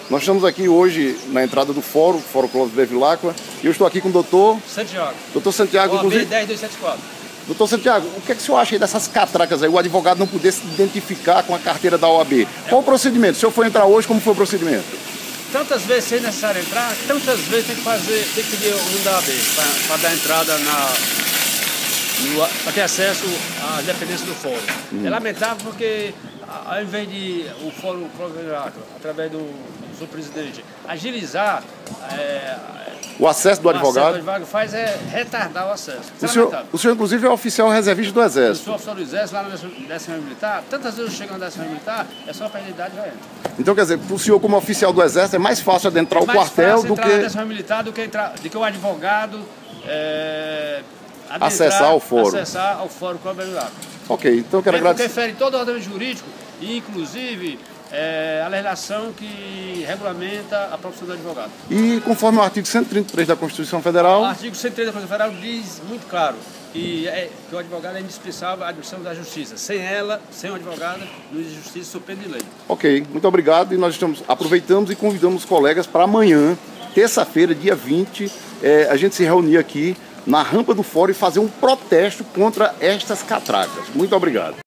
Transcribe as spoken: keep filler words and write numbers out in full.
Nós estamos aqui hoje na entrada do fórum, Fórum Clóvis Bevilacqua, e eu estou aqui com o doutor Santiago. Doutor Santiago, O A B inclusive. dez mil duzentos e setenta e quatro. Doutor Santiago, o que é que o senhor acha aí dessas catracas aí, o advogado não poder se identificar com a carteira da O A B? Qual o procedimento? Se o senhor for entrar hoje, como foi o procedimento? Tantas vezes se é necessário entrar, tantas vezes tem que fazer, tem que pedir o número da O A B para dar entrada na. para ter acesso às dependências do fórum. Hum. É lamentável porque, ao invés de o fórum Clóvis Bevilacqua, através do, do seu presidente, agilizar é, o acesso do o advogado, acesso do advogado faz é retardar o acesso. O, é senhor, o senhor, inclusive, é oficial reservista do Exército. Eu sou oficial do Exército, lá na décima Militar. Tantas vezes eu chego na décima Militar, é só para a idade já entra. Então, quer dizer, para o senhor, como oficial do Exército, é mais fácil adentrar é o quartel do que... entrar na décima Militar do que, entrar, do que o advogado... É, acessar o fórum. Acessar ao fórum Clóvis Bevilacqua. Ok, então eu quero agradecer. Porque fere todo o ordenamento jurídico e, inclusive, é, a legislação que regulamenta a profissão do advogado. E conforme o artigo cento e trinta e três da Constituição Federal... O artigo cento e trinta da Constituição Federal diz muito claro que, é, que o advogado é indispensável à administração da justiça. Sem ela, sem o advogado, não existe justiça sob pena de lei. Ok, muito obrigado. E nós estamos, aproveitamos e convidamos os colegas para amanhã, terça-feira, dia vinte, é, a gente se reunir aqui na rampa do fórum e fazer um protesto contra estas catracas. Muito obrigado.